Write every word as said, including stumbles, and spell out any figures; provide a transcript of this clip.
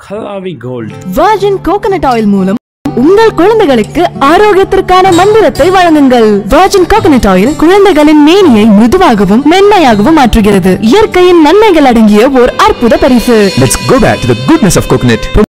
Kallavi Gold Virgin coconut oil மூலம் உங்கள் குழந்தைகளுக்கு ஆரோக்கியத்திற்கான மந்திரத்தை வழங்குங்கள். Virgin coconut oil குழந்தைகளின் மேனியை மிருதுவாகவும் மென்மையாகவும் மாற்றுகிறது. இயற்கையின் நன்மைகள் அடங்கிய ஒரு அற்புத பரிசு. Let's go back to the goodness of coconut.